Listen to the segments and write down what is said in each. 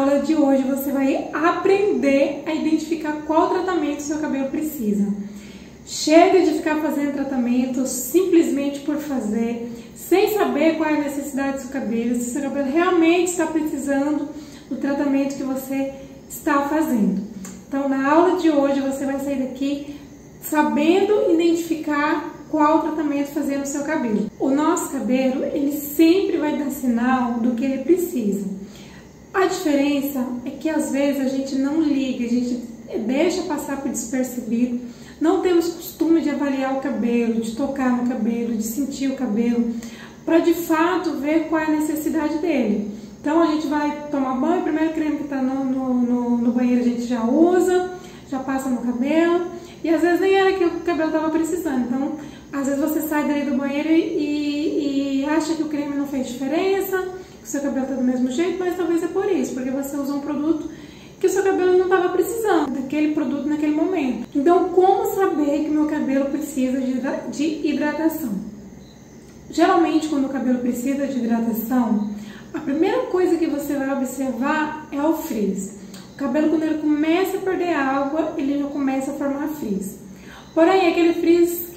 aula de hoje você vai aprender a identificar qual tratamento seu cabelo precisa. Chega de ficar fazendo tratamento simplesmente por fazer, sem saber qual é a necessidade do seu cabelo, se seu cabelo realmente está precisando do tratamento que você está fazendo. Então, na aula de hoje você vai sair daqui sabendo identificar qual tratamento fazer no seu cabelo. O nosso cabelo, ele sempre vai dar sinal do que ele precisa. A diferença é que às vezes a gente não liga, a gente deixa passar por despercebido, não temos costume de avaliar o cabelo, de tocar no cabelo, de sentir o cabelo, para de fato ver qual é a necessidade dele. Então a gente vai tomar banho, o primeiro creme que está no banheiro a gente já usa, já passa no cabelo, e às vezes nem era aquilo que o cabelo estava precisando. Então, às vezes você sai daí do banheiro e acha que o creme não fez diferença, que o seu cabelo está do mesmo jeito, mas talvez é por isso, porque você usou um produto que o seu cabelo não estava precisando daquele produto naquele momento. Então, como saber que o meu cabelo precisa de hidratação? Geralmente, quando o cabelo precisa de hidratação, a primeira coisa que você vai observar é o frizz. O cabelo, quando ele começa a perder água, ele já começa a formar frizz. Porém, aquele frizz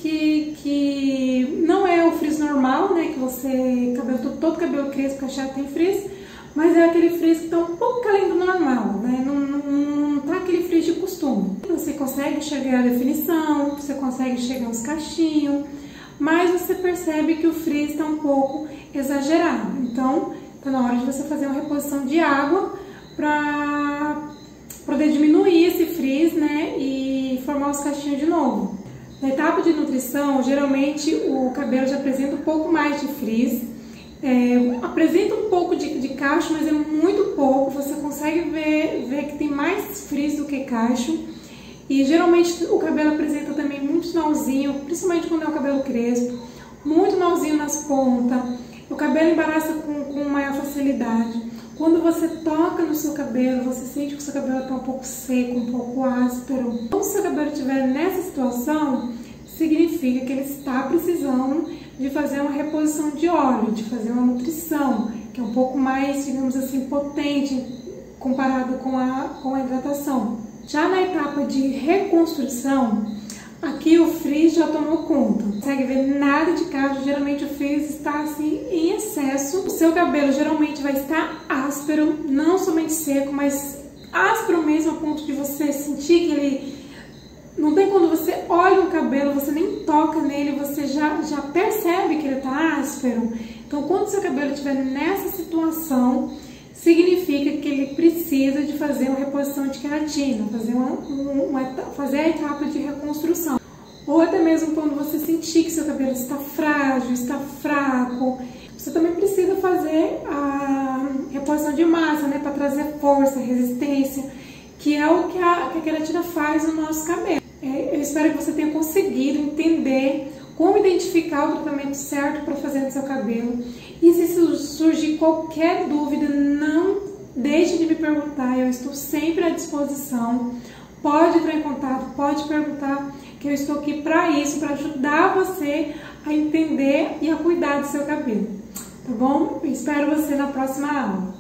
que não é o frizz normal, né? Que você, todo cabelo crespo, cacheado tem frizz, mas é aquele frizz que está um pouco além do normal, né? Não tá aquele frizz de costume. Você consegue enxergar a definição, você consegue enxergar os cachinhos, mas você percebe que o frizz está um pouco exagerado. Então, está na hora de você fazer uma reposição de água para poder diminuir esse frizz, né, e formar os cachinhos de novo. Na etapa de nutrição, geralmente o cabelo já apresenta um pouco mais de frizz, apresenta um pouco de cacho, mas é muito pouco, você consegue ver que tem mais frizz do que cacho. E geralmente o cabelo apresenta também muito nózinho, principalmente quando é o cabelo crespo, muito nózinho nas pontas, o cabelo embaraça com maior facilidade. Quando você toca no seu cabelo, você sente que o seu cabelo está um pouco seco, um pouco áspero. Quando o seu cabelo estiver nessa situação, significa que ele está precisando de fazer uma reposição de óleo, de fazer uma nutrição, que é um pouco mais, digamos assim, potente comparado com a hidratação. Já na etapa de reconstrução, aqui o frizz já tomou conta. Não consegue ver nada de cacho, geralmente o frizz está assim em excesso. O seu cabelo geralmente vai estar áspero, não somente seco, mas áspero mesmo, a ponto de você sentir que ele... Não tem quando você olha o cabelo, você nem toca nele, você já percebe que ele está áspero. Então, quando o seu cabelo estiver nessa situação, significa que ele precisa de fazer uma reposição de queratina, fazer a etapa de reconstrução. Ou até mesmo quando você sentir que seu cabelo está frágil, está fraco, você também precisa fazer a reposição de massa, né, para trazer força, resistência, que é o que a queratina faz no nosso cabelo. Eu espero que você tenha conseguido entender como identificar o tratamento certo para fazer no seu cabelo. E se surgir qualquer dúvida, não deixe de me perguntar, eu estou sempre à disposição. Pode entrar em contato, pode perguntar, que eu estou aqui para isso, para ajudar você a entender e a cuidar do seu cabelo. Tá bom? Eu espero você na próxima aula.